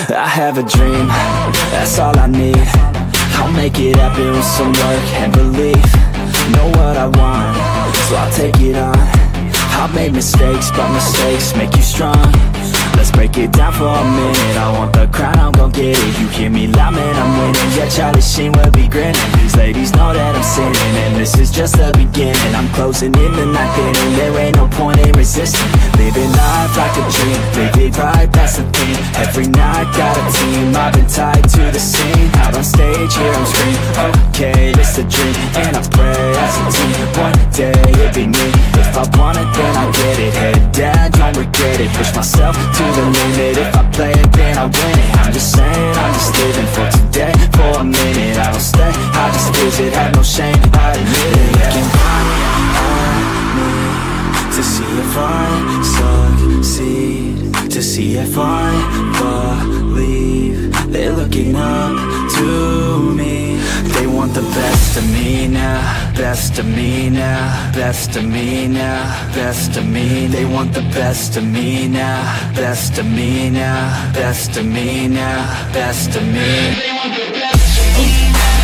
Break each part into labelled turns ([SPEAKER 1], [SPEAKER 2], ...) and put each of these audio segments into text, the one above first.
[SPEAKER 1] I have a dream, that's all I need. I'll make it happen with some work and belief. Know what I want, so I'll take it on. I've made mistakes, but mistakes make you strong. Let's break it down for a minute. I want the crown, I'm gon' get it. You hear me loud, man, I'm winning. Yeah, Charlie Sheen will be grinning. These ladies know that I'm sinning, and this is just the beginning. I'm closing in the ninth inning. There ain't no point in resisting. Living life like a dream, live it right, that's the thing. Every night got a team, I've been tied to the scene. Out on stage, here I'm screaming, okay, it's a dream. And I pray as a team, one day it'll be me. If I want it, then I get it. Head down, don't regret it. Push myself to the limit. If I play it, then I win it. I'm just saying, I'm just living for today, for a minute. I don't stay, I just visit, have no shame, I admit it. Looking back at me to see if I succeed, to see if I believe. They're looking up to me. They want the best of me now, best of me now, best of me now, best of me. They want the best of me now, best of me now, best of me now, best of me. They want the best of me.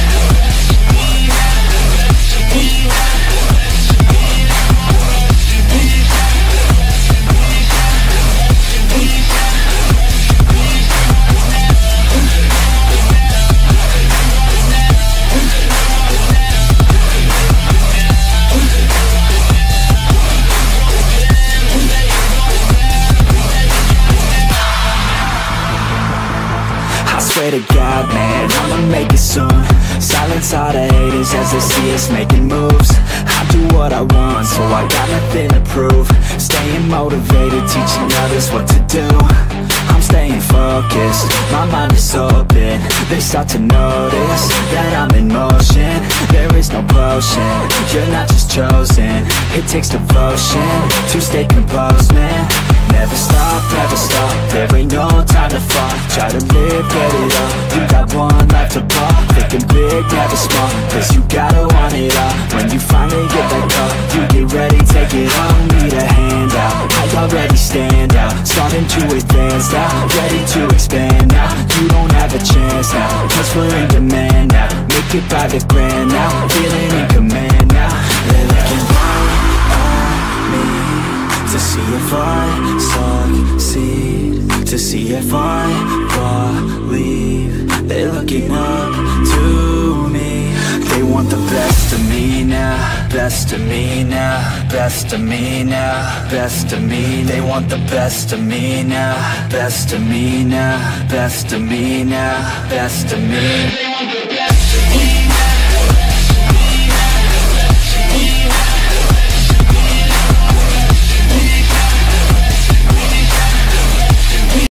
[SPEAKER 1] Swear to God, man, I'ma make it soon. Silence all the haters as they see us making moves. I do what I want, so I got nothing to prove. Staying motivated, teaching others what to do. I'm staying focused, my mind is open. They start to notice that I'm in motion. There is no potion, you're not just chosen. It takes devotion to stay composed, man. Never stop, there ain't no time to fall. Try to live, get it up, you got one life to pop. Thinking big, never small, cause you gotta want it all. When you finally get that call, you get ready, take it on. Need a hand out, I already stand out. Starting to advance now, ready to expand now. You don't have a chance now, cause we're in demand now. Make it by the grand now, feeling in command now. They're looking right at me to see if I succeed, to see if I believe. They're looking up to me. They want the best of me now, best of me now, best of me now, best of me. They want the best of me now, best of me now, best of me now, best of me.